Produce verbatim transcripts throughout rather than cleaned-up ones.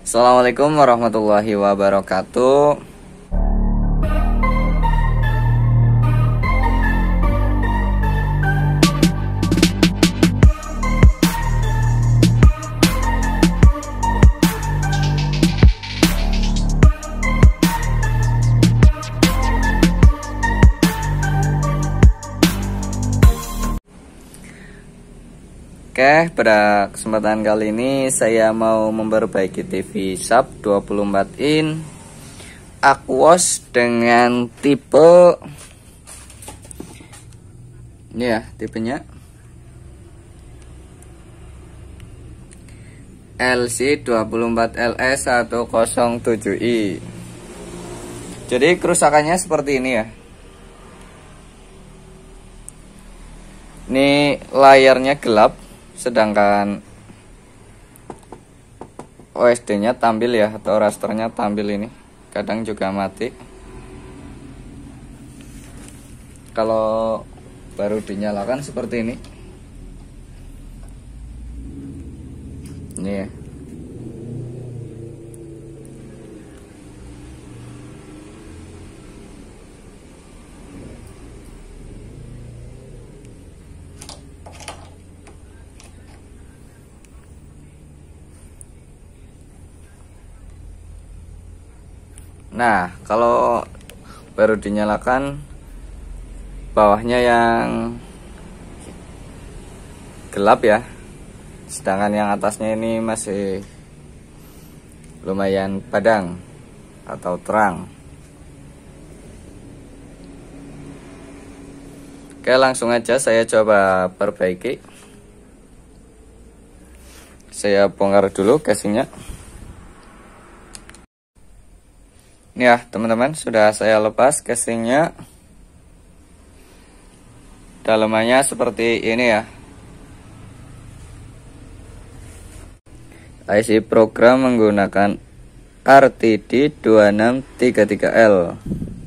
Assalamualaikum warahmatullahi wabarakatuh. Oke, pada kesempatan kali ini saya mau memperbaiki T V Sharp dua puluh empat in Aquos dengan tipe ini ya, tipenya L C dua puluh empat L S seratus tujuh i. Jadi kerusakannya seperti ini ya. Ini layarnya gelap, sedangkan O S D-nya tampil ya, atau rasternya tampil ini. Kadang juga mati. Kalau baru dinyalakan seperti ini. Ini ya. Nah, kalau baru dinyalakan bawahnya yang gelap ya, sedangkan yang atasnya ini masih lumayan padang atau terang. Oke, langsung aja saya coba perbaiki. Saya bongkar dulu casingnya. Ini ya teman-teman, sudah saya lepas casingnya. Dalamannya seperti ini ya. I C program menggunakan R T D dua enam tiga tiga L.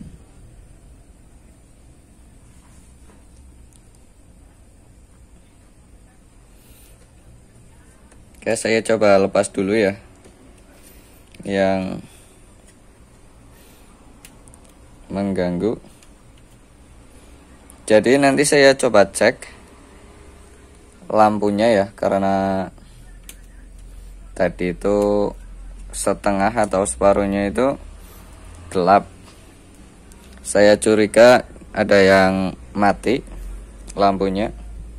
Oke, saya coba lepas dulu ya yang mengganggu. Jadi nanti saya coba cek lampunya ya, karena tadi itu setengah atau separuhnya itu gelap. Saya curiga ada yang mati lampunya.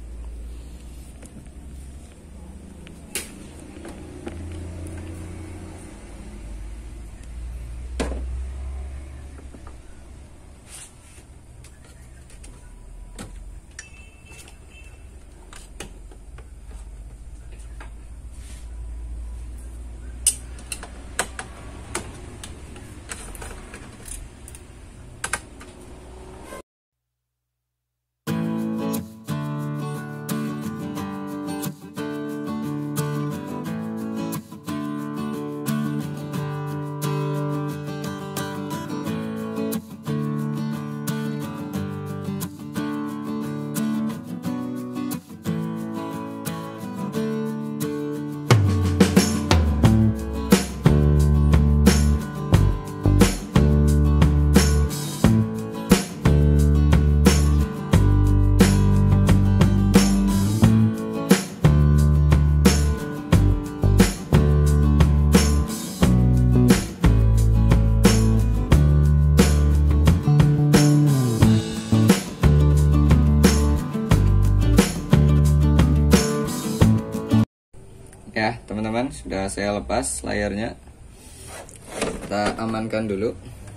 Ya teman-teman, sudah saya lepas layarnya. Kita amankan dulu.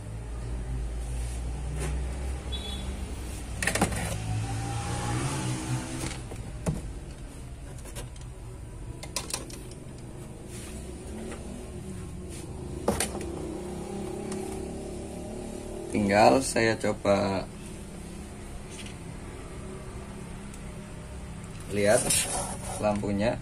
Tinggal saya coba lihat lampunya.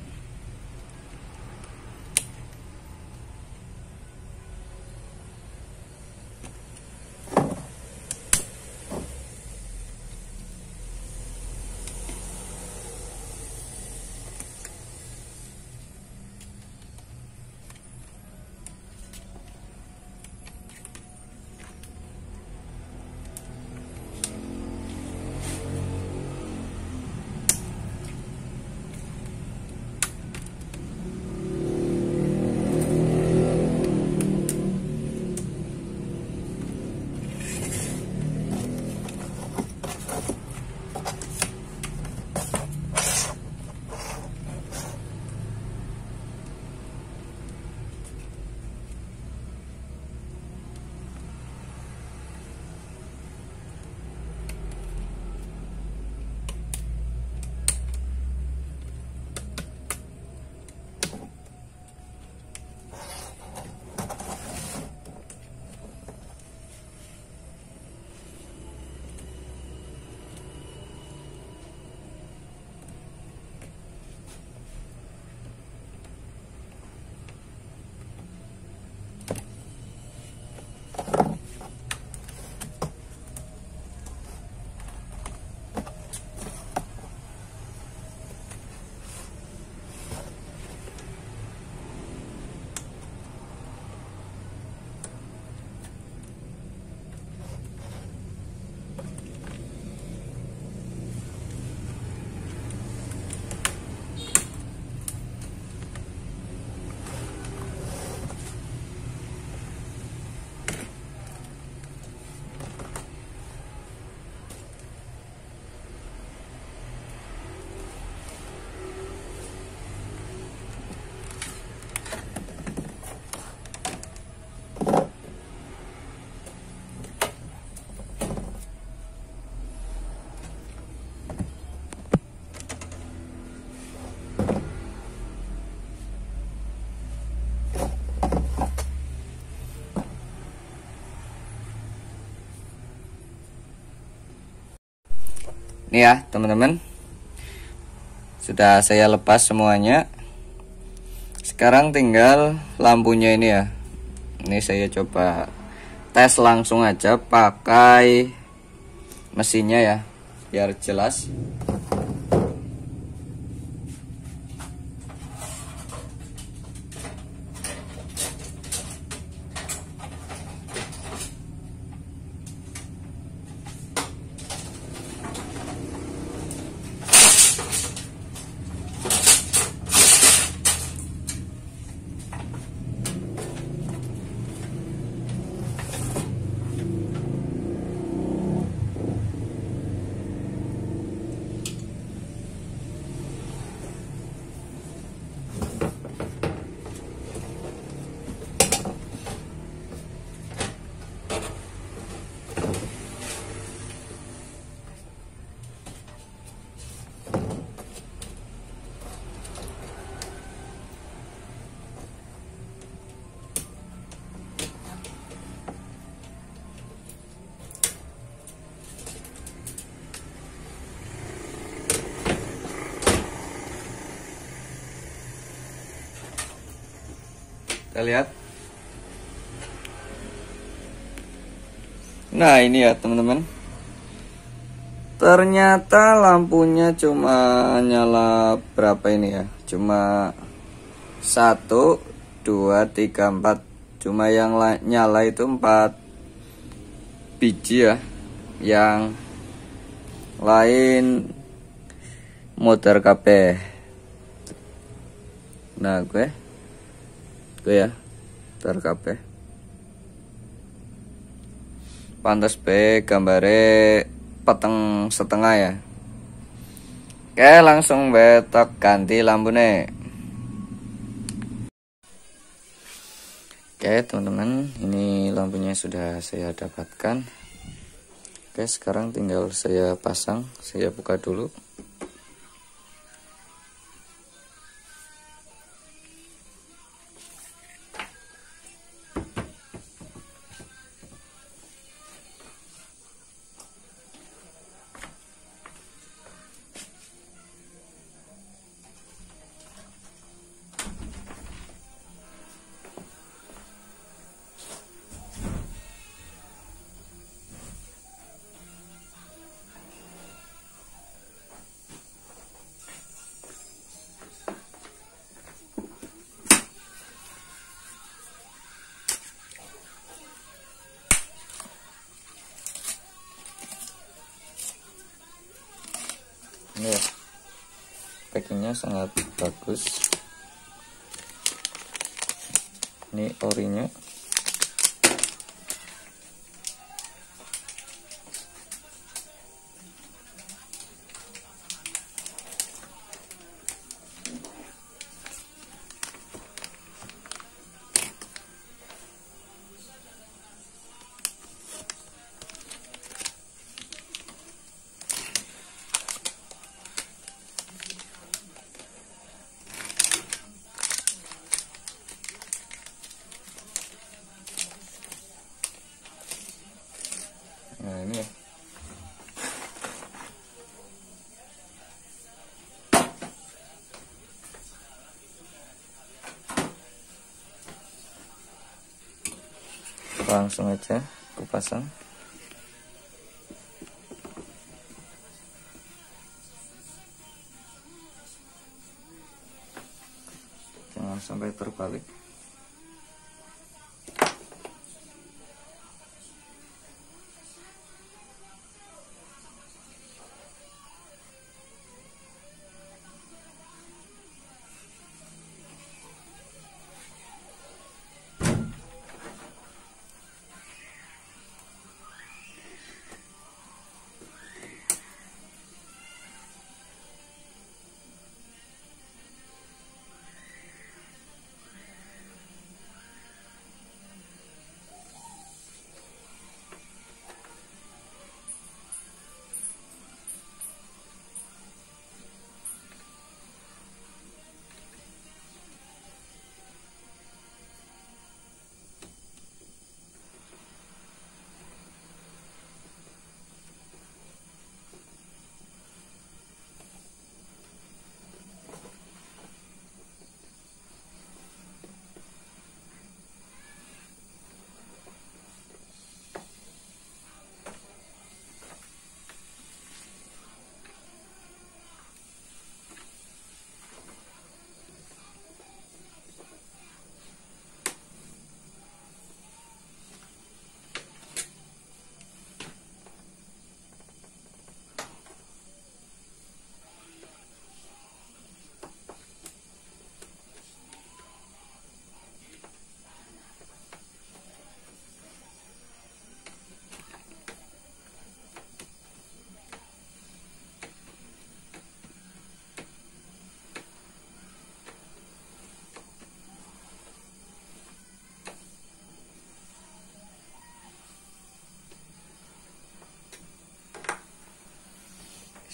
Ini ya teman-teman, sudah saya lepas semuanya. Sekarang tinggal lampunya ini ya. Ini saya coba tes langsung aja pakai mesinnya ya, biar jelas. Kita lihat. Nah ini ya teman-teman, ternyata lampunya cuma nyala berapa ini ya, cuma satu dua tiga empat, cuma yang nyala itu empat biji ya, yang lain motor kabeh. Nah gue gue ya motor kabeh. Pantes be gambare peteng setengah ya. Oke, langsung betok ganti lampune. Oke teman-teman, ini lampunya sudah saya dapatkan. Oke, sekarang tinggal saya pasang. Saya buka dulu. Ini ya, packingnya sangat bagus. Ini orinya. Nah ini ya. Langsung aja aku pasang. Jangan sampai terbalik.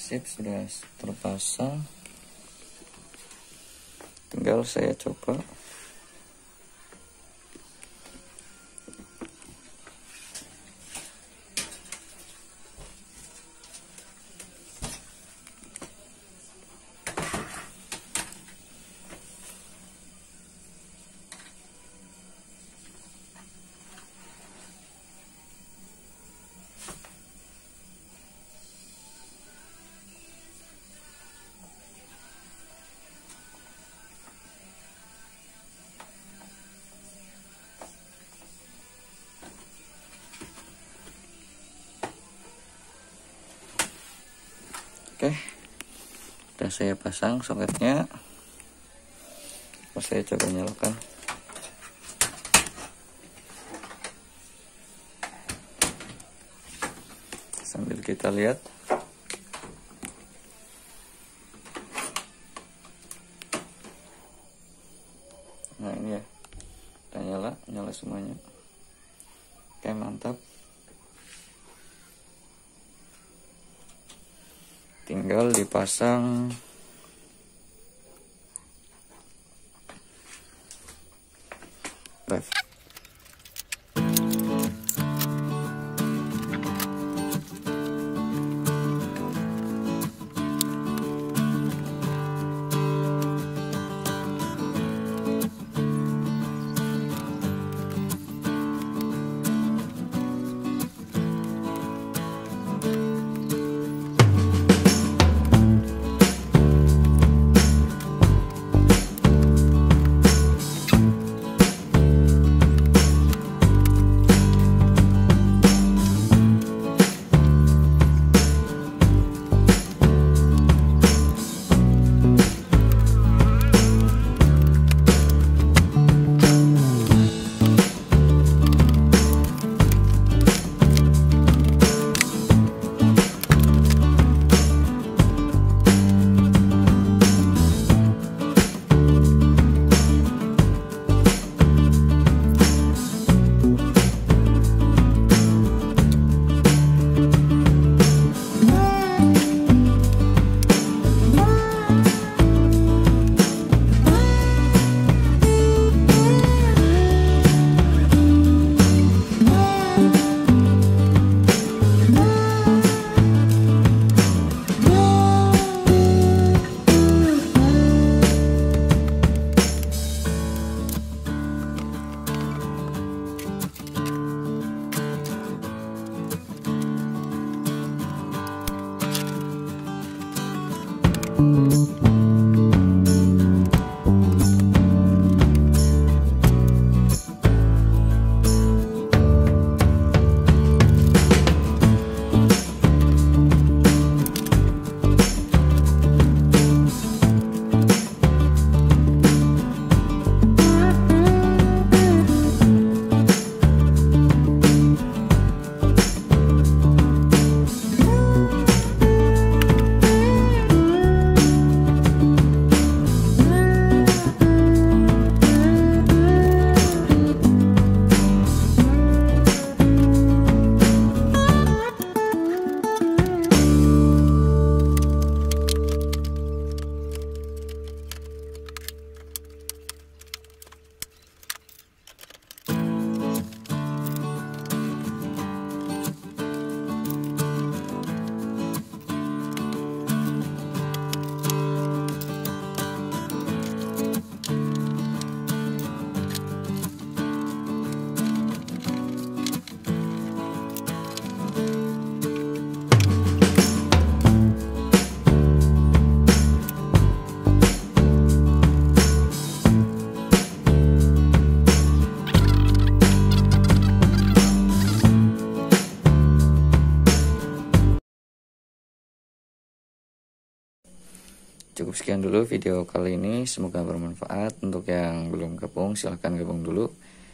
sip, sudah terpasang. Tinggal saya coba. Oke, udah saya pasang soketnya. Saya coba nyalakan. Sambil kita lihat. Nah ini ya, udah nyala, nyala semuanya. Oke, mantap. Tinggal dipasang left. Cukup sekian dulu video kali ini, semoga bermanfaat. Untuk yang belum gabung, silahkan gabung dulu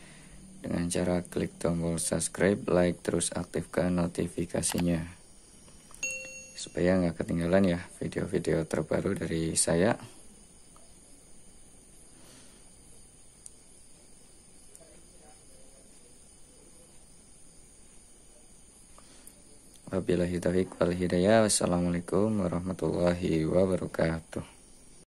dengan cara klik tombol subscribe, like, terus aktifkan notifikasinya supaya nggak ketinggalan ya video-video terbaru dari saya. Wabillahi taufiq wal hidayah. Wassalamualaikum warahmatullahi wabarakatuh.